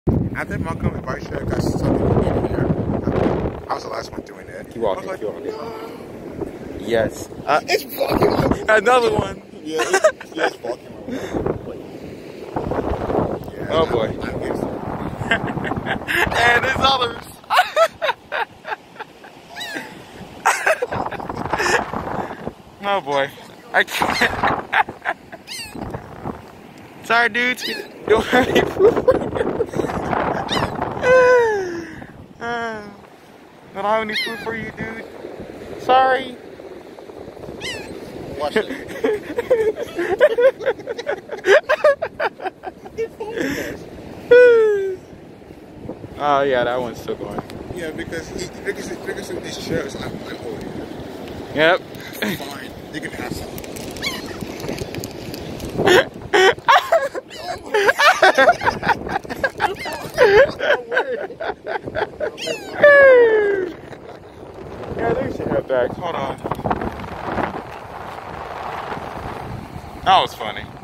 I think my company vice chair got something in here. I was the last one doing that. Keep walking, keep walking. Yes. It's fucking another one. Yeah, it's fucking. Yeah, oh boy. And there's others. Oh boy. I can't. Sorry, dudes. We don't have any food. Don't have any food for you, dude. Sorry. Watch it. Oh yeah, that one's still going. Yeah, because of these chairs, I'm holding it. Yep. Fine, you can have some. Yeah, they should have back. Hold on. That was funny.